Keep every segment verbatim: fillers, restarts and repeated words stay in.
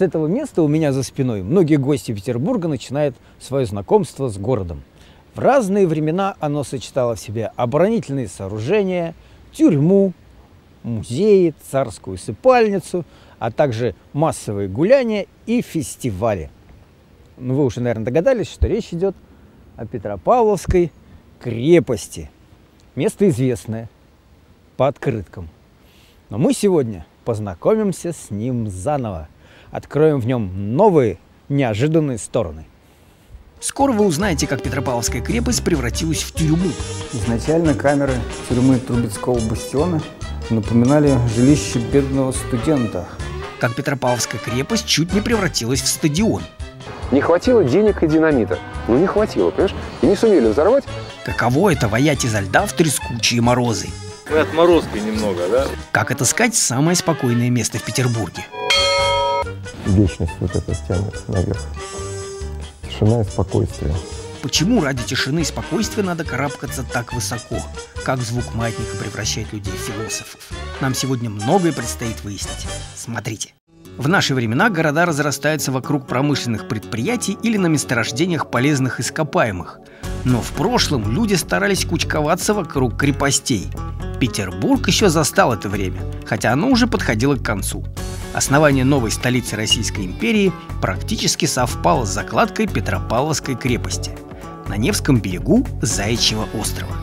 этого места у меня за спиной многие гости Петербурга начинают свое знакомство с городом. В разные времена оно сочетало в себе оборонительные сооружения, тюрьму, музеи, царскую усыпальницу, а также массовые гуляния и фестивали. Ну, вы уже, наверное, догадались, что речь идет о Петропавловской крепости. Место известное по открыткам. Но мы сегодня познакомимся с ним заново. Откроем в нем новые, неожиданные стороны. Скоро вы узнаете, как Петропавловская крепость превратилась в тюрьму. Изначально камеры тюрьмы Трубецкого бастиона напоминали жилище бедного студента. Как Петропавловская крепость чуть не превратилась в стадион. Не хватило денег и динамита. Ну не хватило, понимаешь? И не сумели взорвать. Каково это воять изо льда в трескучие морозы? Мы отморозки немного, да? Как отыскать самое спокойное место в Петербурге? Вечность вот эта тянется наверх. Тишина и спокойствие. Почему ради тишины и спокойствия надо карабкаться так высоко? Как звук маятника превращает людей в философов? Нам сегодня многое предстоит выяснить. Смотрите. В наши времена города разрастаются вокруг промышленных предприятий или на месторождениях полезных ископаемых. Но в прошлом люди старались кучковаться вокруг крепостей. Петербург еще застал это время, хотя оно уже подходило к концу. Основание новой столицы Российской империи практически совпало с закладкой Петропавловской крепости на Невском берегу Заячьего острова.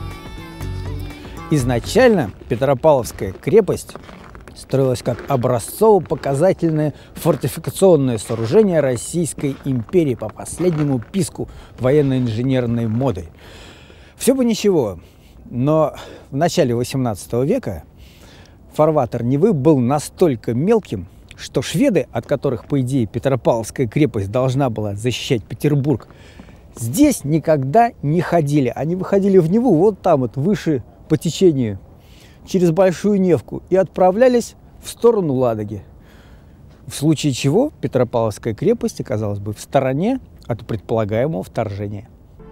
Изначально Петропавловская крепость строилась как образцово-показательное фортификационное сооружение Российской империи по последнему писку военно-инженерной моды. Все бы ничего, но в начале восемнадцатого века фарватер Невы был настолько мелким, что шведы, от которых, по идее, Петропавловская крепость должна была защищать Петербург, здесь никогда не ходили. Они выходили в Неву вот там вот, выше по течению, через Большую Невку, и отправлялись в сторону Ладоги. В случае чего Петропавловская крепость оказалась бы в стороне от предполагаемого вторжения.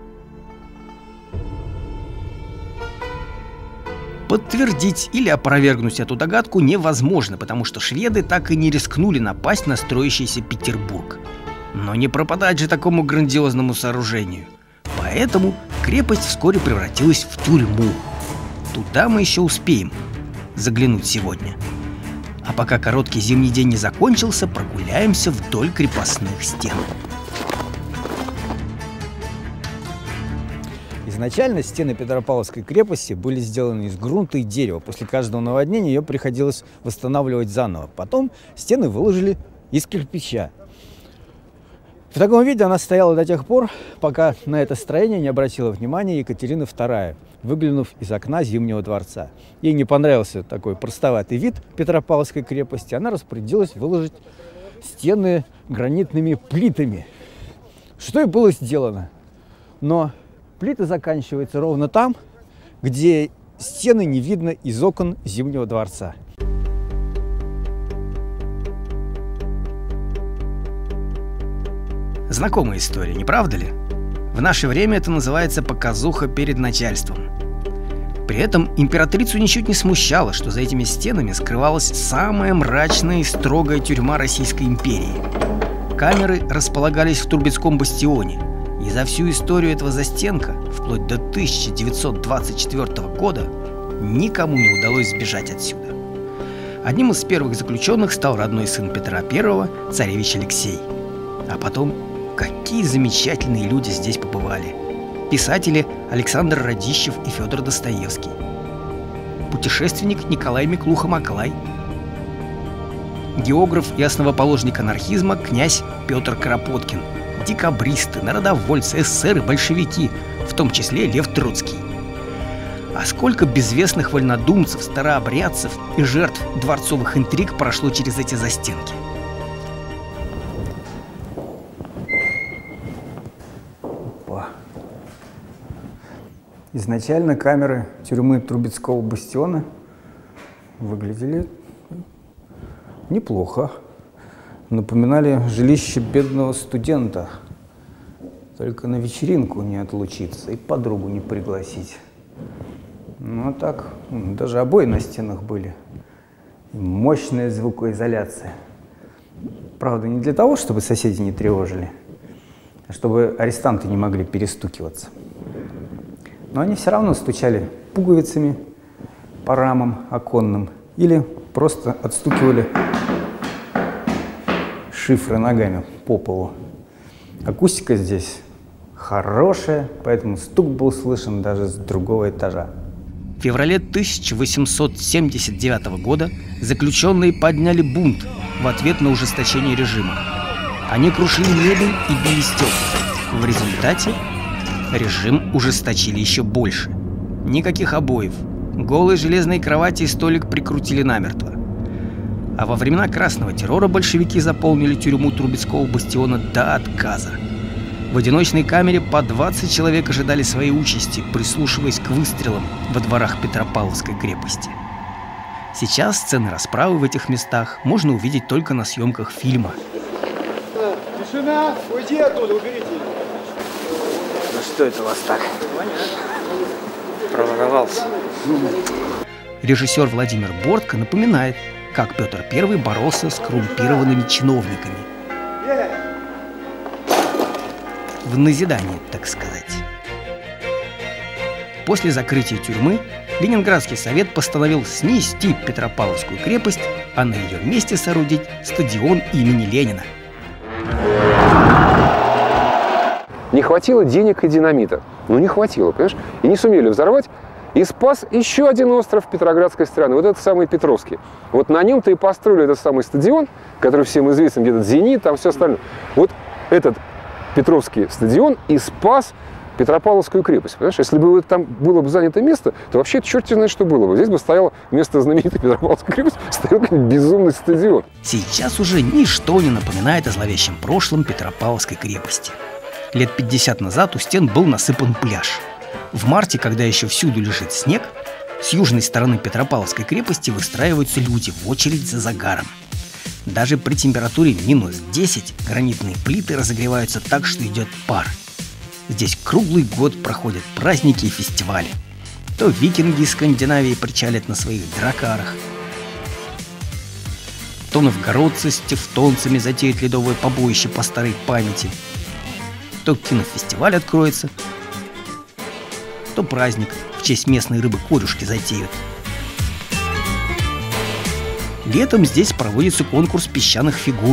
Подтвердить или опровергнуть эту догадку невозможно, потому что шведы так и не рискнули напасть на строящийся Петербург. Но не пропадать же такому грандиозному сооружению. Поэтому крепость вскоре превратилась в тюрьму. Туда мы еще успеем заглянуть сегодня. А пока короткий зимний день не закончился, прогуляемся вдоль крепостных стен. Изначально стены Петропавловской крепости были сделаны из грунта и дерева. После каждого наводнения ее приходилось восстанавливать заново. Потом стены выложили из кирпича. В таком виде она стояла до тех пор, пока на это строение не обратила внимания Екатерина вторая, выглянув из окна Зимнего дворца. Ей не понравился такой простоватый вид Петропавловской крепости. Она распорядилась выложить стены гранитными плитами, что и было сделано. Но плиты заканчиваются ровно там, где стены не видно из окон Зимнего дворца. Знакомая история, не правда ли? В наше время это называется показуха перед начальством. При этом императрицу ничуть не смущало, что за этими стенами скрывалась самая мрачная и строгая тюрьма Российской империи. Камеры располагались в Трубецком бастионе, и за всю историю этого застенка, вплоть до тысяча девятьсот двадцать четвёртого года, никому не удалось сбежать отсюда. Одним из первых заключенных стал родной сын Петра Первого, царевич Алексей. А потом, какие замечательные люди здесь побывали. Писатели Александр Радищев и Федор Достоевский. Путешественник Николай Миклуха-Маклай. Географ и основоположник анархизма князь Петр Кропоткин. Декабристы, народовольцы, эсеры, большевики, в том числе Лев Троцкий. А сколько безвестных вольнодумцев, старообрядцев и жертв дворцовых интриг прошло через эти застенки. Изначально камеры тюрьмы Трубецкого бастиона выглядели неплохо. Напоминали жилище бедного студента. Только на вечеринку не отлучиться и подругу не пригласить. Ну а так, даже обои на стенах были. И мощная звукоизоляция. Правда, не для того, чтобы соседи не тревожили, а чтобы арестанты не могли перестукиваться. Но они все равно стучали пуговицами по рамам оконным или просто отстукивали шифры ногами по полу. Акустика здесь хорошая, поэтому стук был слышен даже с другого этажа. В феврале тысяча восемьсот семьдесят девятого года заключенные подняли бунт в ответ на ужесточение режима. Они крушили мебель и били стекла. В результате режим ужесточили еще больше. Никаких обоев. Голые железные кровати и столик прикрутили намертво. А во времена красного террора большевики заполнили тюрьму Трубецкого бастиона до отказа. В одиночной камере по двадцать человек ожидали своей участи, прислушиваясь к выстрелам во дворах Петропавловской крепости. Сейчас сцены расправы в этих местах можно увидеть только на съемках фильма. Тишина! Уйди оттуда, уберите! Ну что это у вас так? Проворовался. Режиссер Владимир Бортко напоминает, как Петр Первый боролся с коррумпированными чиновниками. В назидание, так сказать. После закрытия тюрьмы Ленинградский совет постановил снести Петропавловскую крепость, а на ее месте соорудить стадион имени Ленина. Не хватило денег и динамита. Ну, не хватило, понимаешь? И не сумели взорвать. И спас еще один остров Петроградской страны. Вот этот самый Петровский. Вот на нем-то и построили этот самый стадион, который всем известен, где-то «Зенит», там все остальное. Вот этот Петровский стадион и спас Петропавловскую крепость. Понимаешь? Если бы там было бы занято место, то вообще черт знает, что было бы. Здесь бы стояло вместо знаменитой Петропавловской крепости, стоял какой-нибудь безумный стадион. Сейчас уже ничто не напоминает о зловещем прошлом Петропавловской крепости. Лет пятьдесят назад у стен был насыпан пляж. В марте, когда еще всюду лежит снег, с южной стороны Петропавловской крепости выстраиваются люди в очередь за загаром. Даже при температуре минус десять гранитные плиты разогреваются так, что идет пар. Здесь круглый год проходят праздники и фестивали. То викинги из Скандинавии причалят на своих дракарах, то новгородцы с тевтонцами затеют ледовое побоище по старой памяти, то кинофестиваль откроется, то праздник в честь местной рыбы-корюшки затеют. Летом здесь проводится конкурс песчаных фигур,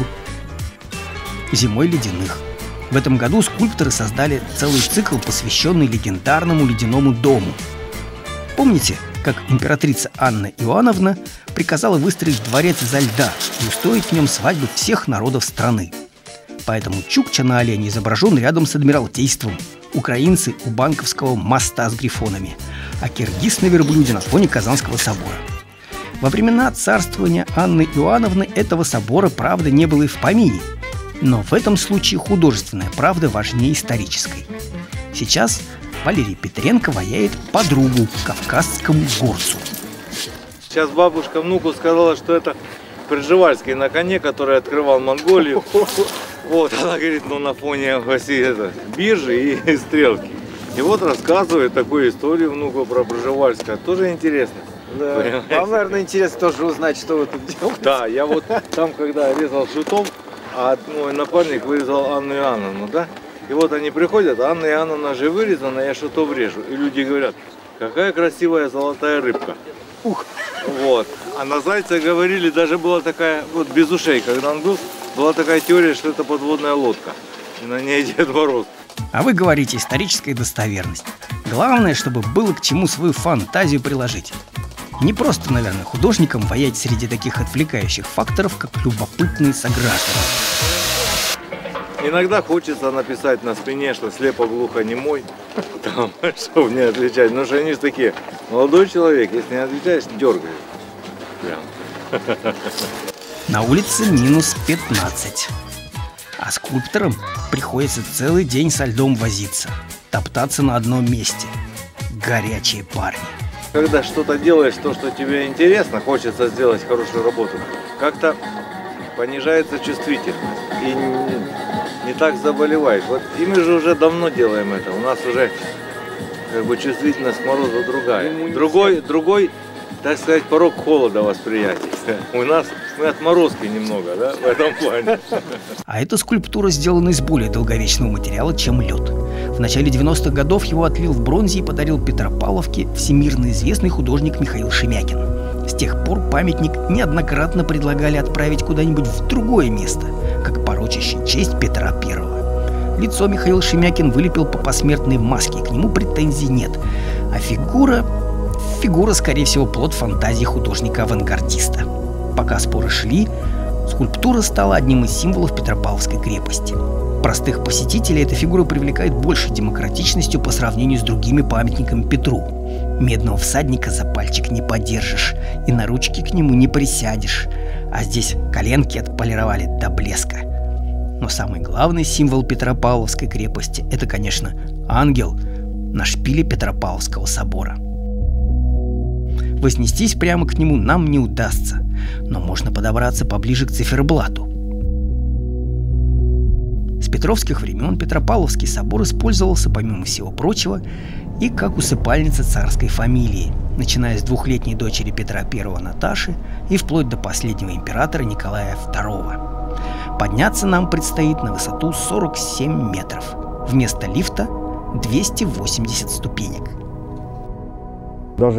зимой ледяных. В этом году скульпторы создали целый цикл, посвященный легендарному ледяному дому. Помните, как императрица Анна Иоанновна приказала выстроить дворец изо льда и устроить в нем свадьбы всех народов страны? Поэтому Чукча на олене изображен рядом с Адмиралтейством, украинцы у Банковского моста с грифонами, а киргиз на верблюде на фоне Казанского собора. Во времена царствования Анны Иоанновны этого собора, правда, не было и в помине. Но в этом случае художественная правда важнее исторической. Сейчас Валерий Петренко ваяет подругу кавказскому горцу. Сейчас бабушка внуку сказала, что это Пржевальский на коне, который открывал Монголию. Вот, она говорит, ну на фоне это, биржи и стрелки. И вот рассказывает такую историю внуку про Пржевальского. Тоже интересно. Да. Вам, наверное, интересно тоже узнать, что вы тут делаете. Да, я вот там, когда резал шутом, а мой напарник вырезал Анну Иоанновну, да? И вот они приходят, а Анна Иоанновна же вырезана, я шутом режу. И люди говорят, какая красивая золотая рыбка. Ух! Вот. А на зайца говорили, даже была такая, вот без ушей, когда он был, была такая теория, что это подводная лодка. И на ней Дед Мороз. А вы говорите историческая достоверность. Главное, чтобы было к чему свою фантазию приложить. Не просто, наверное, художникам воять среди таких отвлекающих факторов, как любопытные сограждане. Иногда хочется написать на спине, что слепо-глухо-немой, там, чтобы не отвечать. Ну что они же такие, молодой человек, если не отвечаешь, дергаешь. Прям. На улице минус пятнадцать. А скульпторам приходится целый день со льдом возиться, топтаться на одном месте. Горячие парни. Когда что-то делаешь, то, что тебе интересно, хочется сделать хорошую работу, как-то понижается чувствительность и не, не так заболеваешь. Вот и мы же уже давно делаем это, у нас уже как бы чувствительность к морозу другая. Другой, другой так сказать, порог холода восприятия. У нас мы отморозки немного, да, в этом плане. А эта скульптура сделана из более долговечного материала, чем лед. В начале девяностых годов его отлил в бронзе и подарил Петропавловке всемирно известный художник Михаил Шемякин. С тех пор памятник неоднократно предлагали отправить куда-нибудь в другое место, как порочащий честь Петра Первого. Лицо Михаил Шемякин вылепил по посмертной маске, к нему претензий нет. А фигура... Фигура, скорее всего, плод фантазии художника-авангардиста. Пока споры шли, скульптура стала одним из символов Петропавловской крепости. Простых посетителей эта фигура привлекает большей демократичностью по сравнению с другими памятниками Петру. Медного всадника за пальчик не подержишь, и на ручки к нему не присядешь. А здесь коленки отполировали до блеска. Но самый главный символ Петропавловской крепости – это, конечно, ангел на шпиле Петропавловского собора. Вознестись прямо к нему нам не удастся, но можно подобраться поближе к циферблату. С петровских времен Петропавловский собор использовался, помимо всего прочего, и как усыпальница царской фамилии, начиная с двухлетней дочери Петра Первого Наташи и вплоть до последнего императора Николая Второго. Подняться нам предстоит на высоту сорок семь метров. Вместо лифта двести восемьдесят ступенек. Даже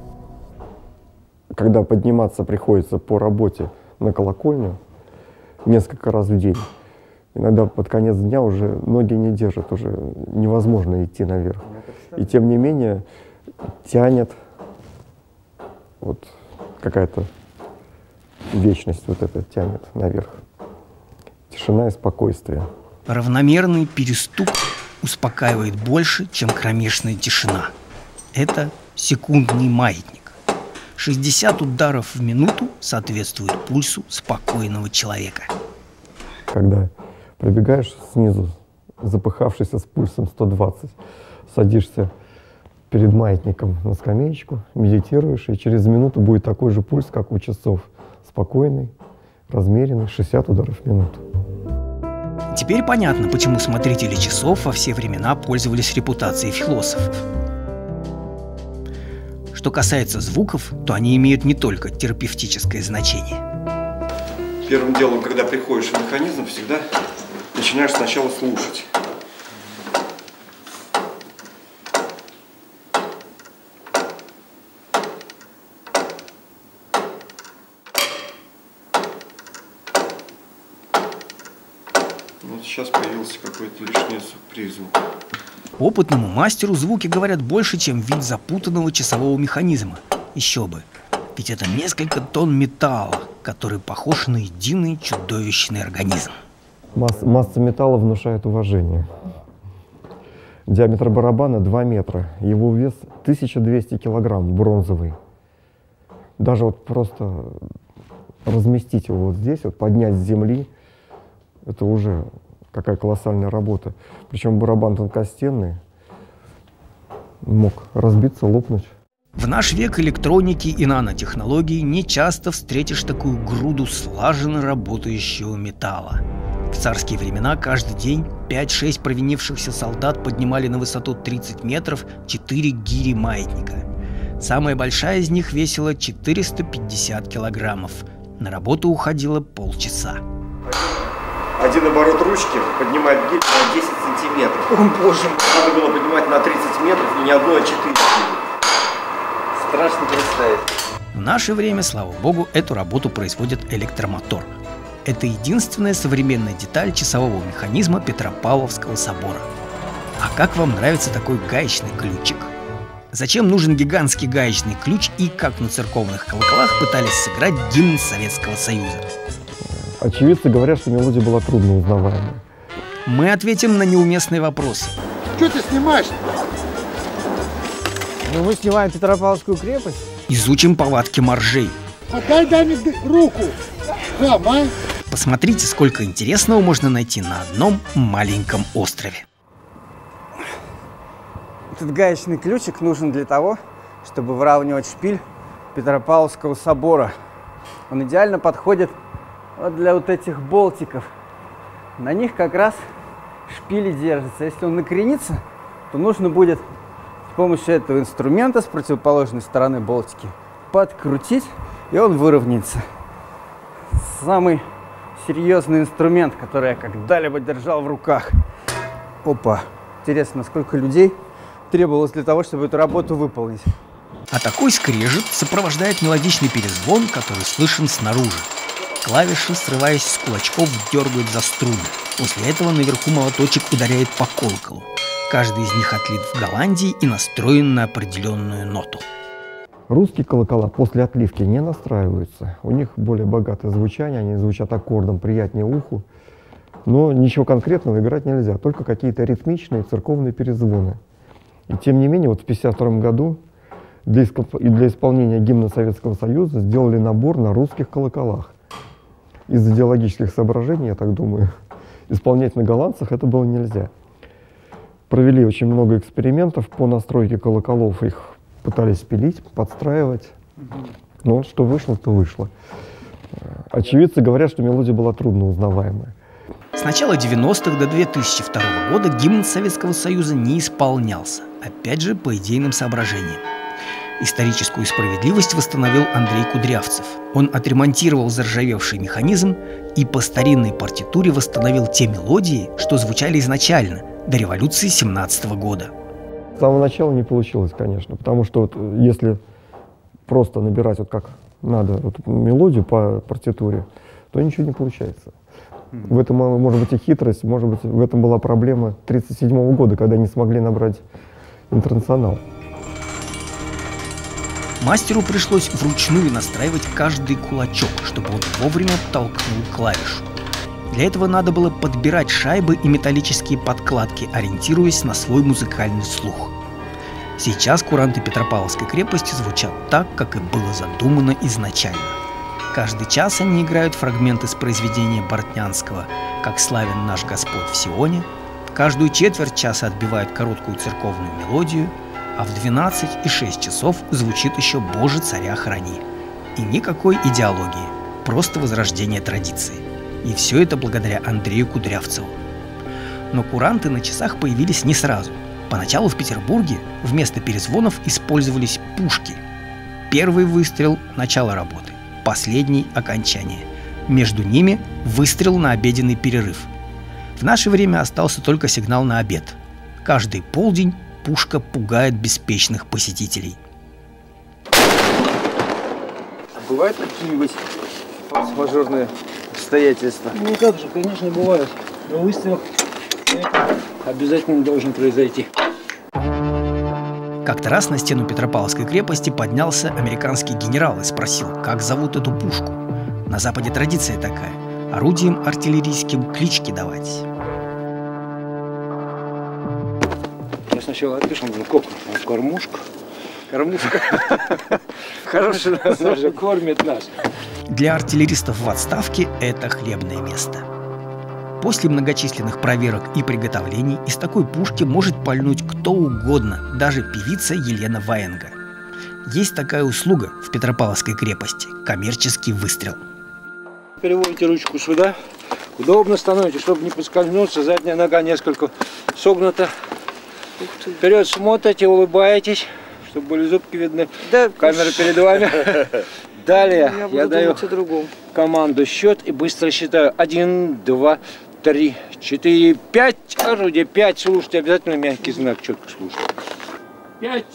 когда подниматься приходится по работе на колокольню несколько раз в день, иногда под конец дня уже ноги не держат, уже невозможно идти наверх. И тем не менее тянет вот какая-то вечность вот эта тянет наверх. Тишина и спокойствие. Равномерный перестук успокаивает больше, чем кромешная тишина. Это секундный маятник. шестьдесят ударов в минуту соответствуют пульсу спокойного человека. Когда пробегаешь снизу, запыхавшийся с пульсом сто двадцать, садишься перед маятником на скамеечку, медитируешь, и через минуту будет такой же пульс, как у часов. Спокойный, размеренный, шестьдесят ударов в минуту. Теперь понятно, почему смотрители часов во все времена пользовались репутацией философов. Что касается звуков, то они имеют не только терапевтическое значение. Первым делом, когда приходишь в механизм, всегда начинаешь сначала слушать. Вот сейчас появился какой-то лишний призвук. Опытному мастеру звуки говорят больше, чем вид запутанного часового механизма. Еще бы. Ведь это несколько тонн металла, который похож на единый чудовищный организм. Масса, масса металла внушает уважение. Диаметр барабана два метра. Его вес тысяча двести килограмм, бронзовый. Даже вот просто разместить его вот здесь, вот поднять с земли, это уже какая колоссальная работа. Причем барабан тонкостенный, мог разбиться, лопнуть. В наш век электроники и нанотехнологий не часто встретишь такую груду слаженно работающего металла. В царские времена каждый день пять-шесть провинившихся солдат поднимали на высоту тридцать метров четыре гири маятника. Самая большая из них весила четыреста пятьдесят килограммов. На работу уходило полчаса. Один оборот ручки поднимает гирь на десять сантиметров. О, боже мой. Надо было поднимать на тридцать метров и не одну, а четыре гири. Страшно представить. В наше время, слава богу, эту работу производит электромотор. Это единственная современная деталь часового механизма Петропавловского собора. А как вам нравится такой гаечный ключик? Зачем нужен гигантский гаечный ключ и как на церковных колоколах пытались сыграть гимн Советского Союза? Очевидцы говорят, что мелодия была трудно узнаваемой. Мы ответим на неуместные вопросы. Что ты снимаешь? Ну, мы снимаем Петропавловскую крепость. Изучим повадки моржей. Подай дай руку. Хам, а? Посмотрите, сколько интересного можно найти на одном маленьком острове. Этот гаечный ключик нужен для того, чтобы выравнивать шпиль Петропавловского собора. Он идеально подходит вот для вот этих болтиков. На них как раз шпили держатся. Если он накренится, то нужно будет с помощью этого инструмента с противоположной стороны болтики подкрутить, и он выровняется. Самый серьезный инструмент, который я когда-либо держал в руках. Опа! Интересно, сколько людей требовалось для того, чтобы эту работу выполнить. А такой скрежет сопровождает мелодичный перезвон, который слышен снаружи. Клавиши, срываясь с кулачков, дергают за струны. После этого наверху молоточек ударяет по колоколу. Каждый из них отлит в Голландии и настроен на определенную ноту. Русские колокола после отливки не настраиваются. У них более богатое звучание, они звучат аккордом, приятнее уху. Но ничего конкретного играть нельзя, только какие-то ритмичные церковные перезвоны. И тем не менее, вот в тысяча девятьсот пятьдесят втором году для, для исполнения гимна Советского Союза сделали набор на русских колоколах. Из идеологических соображений, я так думаю, исполнять на голландцах это было нельзя. Провели очень много экспериментов по настройке колоколов, их пытались пилить, подстраивать, но что вышло, то вышло. Очевидцы говорят, что мелодия была трудно узнаваемая. С начала девяностых до две тысячи второго года гимн Советского Союза не исполнялся, опять же по идейным соображениям. Историческую справедливость восстановил Андрей Кудрявцев. Он отремонтировал заржавевший механизм и по старинной партитуре восстановил те мелодии, что звучали изначально, до революции семнадцатого года. С самого начала не получилось, конечно, потому что вот если просто набирать вот как надо вот мелодию по партитуре, то ничего не получается. В этом может быть и хитрость, может быть в этом была проблема тридцать седьмого года, когда не смогли набрать интернационал. Мастеру пришлось вручную настраивать каждый кулачок, чтобы он вовремя толкнул клавишу. Для этого надо было подбирать шайбы и металлические подкладки, ориентируясь на свой музыкальный слух. Сейчас куранты Петропавловской крепости звучат так, как и было задумано изначально. Каждый час они играют фрагменты с произведения Бортнянского «Как славен наш Господь в Сионе», каждую четверть часа отбивают короткую церковную мелодию, а в двенадцать и шесть часов звучит еще «Боже, царя храни». И никакой идеологии, просто возрождение традиции. И все это благодаря Андрею Кудрявцеву. Но куранты на часах появились не сразу. Поначалу в Петербурге вместо перезвонов использовались пушки. Первый выстрел – начало работы, последний – окончание. Между ними выстрел на обеденный перерыв. В наше время остался только сигнал на обед. Каждый полдень пушка пугает беспечных посетителей. Бывают какие-нибудь форс-мажорные обстоятельства? Ну как же, конечно, бывают. Но выстрел обязательно должен произойти. Как-то раз на стену Петропавловской крепости поднялся американский генерал и спросил, как зовут эту пушку. На Западе традиция такая – орудием артиллерийским клички давать. Мы сначала опишем, как кормушка. Кормушка. Хороший нас же кормит нас. Для артиллеристов в отставке это хлебное место. После многочисленных проверок и приготовлений из такой пушки может пальнуть кто угодно, даже певица Елена Ваенга. Есть такая услуга в Петропавловской крепости – коммерческий выстрел. Переводите ручку сюда, удобно становитесь, чтобы не поскользнуться, задняя нога несколько согнута. Вперед смотрите, улыбаетесь, чтобы были зубки видны. Да. Камера перед вами. Далее я, я даю команду счет и быстро считаю. Один, два, три, четыре, пять. Орудие пять. Слушайте, обязательно мягкий знак, четко слушайте. Пять.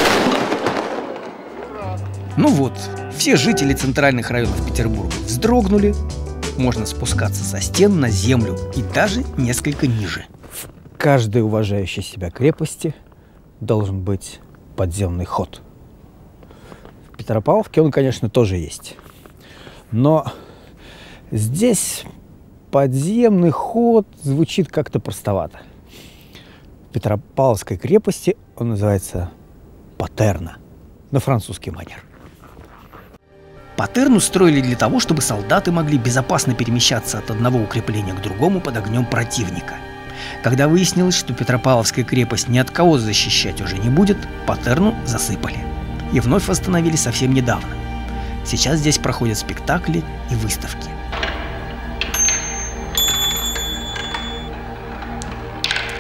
Ну вот, все жители центральных районов Петербурга вздрогнули. Можно спускаться со стен на землю и даже несколько ниже. В каждой уважающей себя крепости должен быть подземный ход. В Петропавловке он, конечно, тоже есть. Но здесь подземный ход звучит как-то простовато. В Петропавловской крепости он называется патерна, на французский манер. Патерну строили для того, чтобы солдаты могли безопасно перемещаться от одного укрепления к другому под огнем противника. Когда выяснилось, что Петропавловская крепость ни от кого защищать уже не будет, патерну засыпали. И вновь восстановили совсем недавно. Сейчас здесь проходят спектакли и выставки.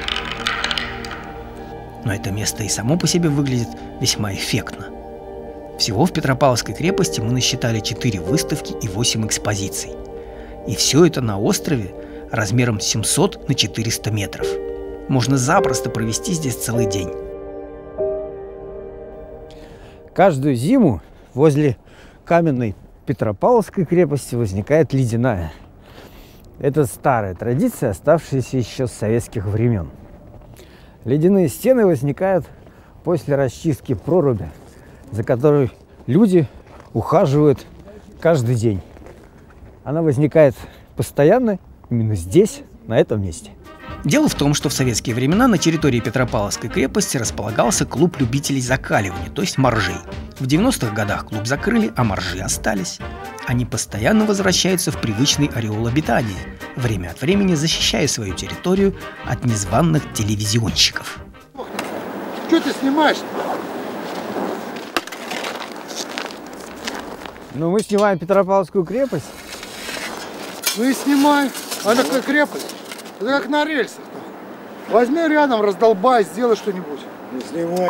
Но это место и само по себе выглядит весьма эффектно. Всего в Петропавловской крепости мы насчитали четыре выставки и восемь экспозиций. И все это на острове размером семьсот на четыреста метров. Можно запросто провести здесь целый день. Каждую зиму возле каменной Петропавловской крепости возникает ледяная. Это старая традиция, оставшаяся еще с советских времен. Ледяные стены возникают после расчистки проруби, за которой люди ухаживают каждый день. Она возникает постоянно именно здесь, на этом месте. Дело в том, что в советские времена на территории Петропавловской крепости располагался клуб любителей закаливания, то есть моржей. В девяностых годах клуб закрыли, а моржи остались. Они постоянно возвращаются в привычный ореол обитания, время от времени защищая свою территорию от незваных телевизионщиков. Что ты снимаешь? Ну, мы снимаем Петропавловскую крепость. Ну и снимай. Она как крепость. Это как на рельсах. Возьми рядом, раздолбай, сделай что-нибудь. Не снимай.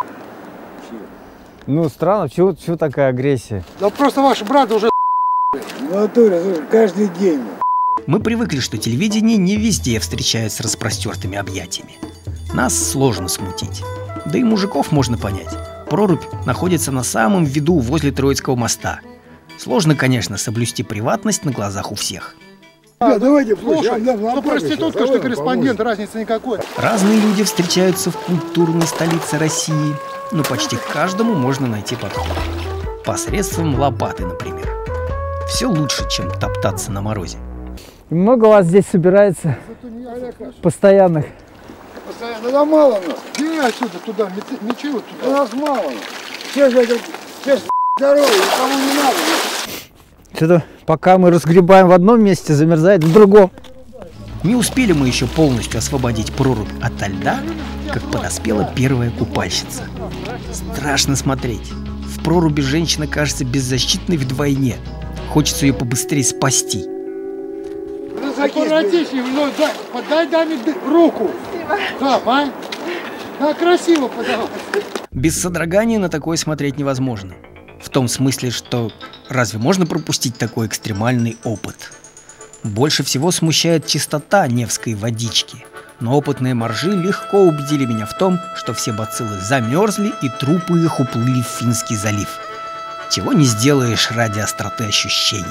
Ну, странно, чего, чего такая агрессия? Да просто ваши браты уже... В натуре, слушай, каждый день. Мы привыкли, что телевидение не везде встречает с распростертыми объятиями. Нас сложно смутить. Да и мужиков можно понять. Прорубь находится на самом виду возле Троицкого моста. Сложно, конечно, соблюсти приватность на глазах у всех. А, давайте, слушай, ну проститутка, что корреспондент, разницы никакой. Разные люди встречаются в культурной столице России, но почти к каждому можно найти подход. Посредством лопаты, например. Все лучше, чем топтаться на морозе. И много вас здесь собирается постоянных? Постоянно, да мало нас. Иди отсюда туда, мечи вот туда. У нас мало. Все же это, все здоровые, никому не надо. Что-то пока мы разгребаем в одном месте, замерзает в другом. Не успели мы еще полностью освободить прорубь ото льда, как подоспела первая купальщица. Страшно смотреть. В проруби женщина кажется беззащитной вдвойне. Хочется ее побыстрее спасти. Аккуратнее, ну, дай, подай даме руку. Да, а? Да, красиво подавай. Без содрогания на такое смотреть невозможно. В том смысле, что разве можно пропустить такой экстремальный опыт? Больше всего смущает чистота невской водички. Но опытные моржи легко убедили меня в том, что все бациллы замерзли и трупы их уплыли в Финский залив. Чего не сделаешь ради остроты ощущений.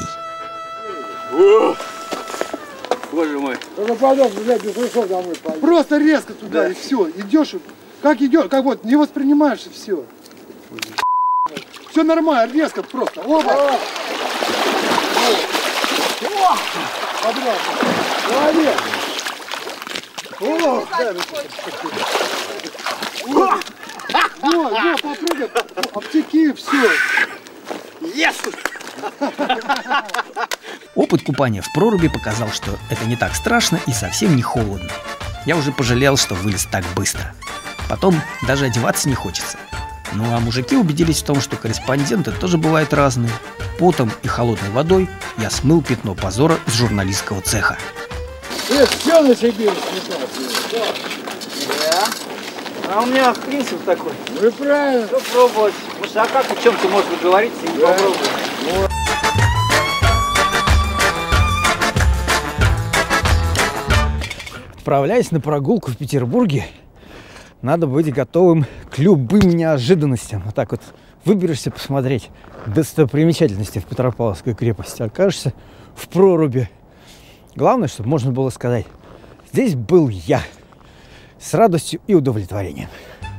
Боже мой. Просто резко туда, да. И все. Идешь, как идешь, как вот, не воспринимаешь, и все. Все нормально, резко просто. Оба. Обратно. Молодец. О, вот, вот, попрыгай, обтеки, все. Yes! Опыт купания в проруби показал, что это не так страшно и совсем не холодно. Я уже пожалел, что вылез так быстро. Потом даже одеваться не хочется. Ну а мужики убедились в том, что корреспонденты тоже бывают разные. Потом и холодной водой я смыл пятно позора с журналистского цеха. Ты все на себе испытал. Да. А у меня принцип такой. Вы правильно. Что пробовать? Может, а как в чем-то может договориться и не Да. попробовать? Вот. Отправляясь на прогулку в Петербурге, надо быть готовым к любым неожиданностям. Вот так вот выберешься посмотреть достопримечательности в Петропавловской крепости, окажешься в проруби. Главное, чтобы можно было сказать: здесь был я, с радостью и удовлетворением.